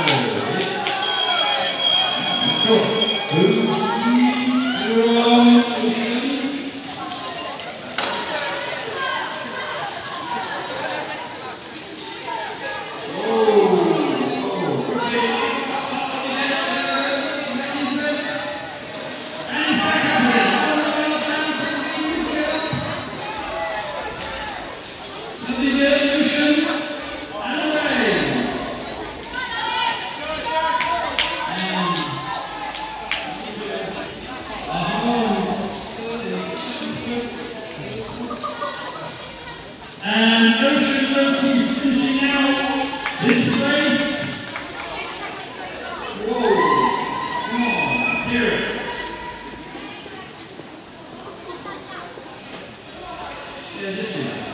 And Ocean will keep finishing out this race. Whoa, come on, let's hear it. Yeah, this is